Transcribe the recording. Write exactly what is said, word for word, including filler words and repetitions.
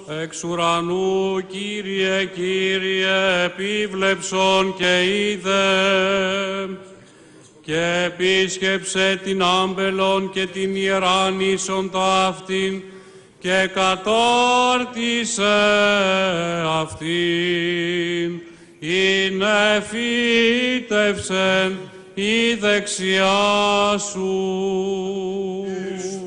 Εξ ουρανού, Κύριε, Κύριε, επίβλεψον και είδε και επίσκεψε την άμπελον και την ιεράνισον ταύτην και κατόρτισε αυτήν, ειναι φύτευσεν η δεξιά σου.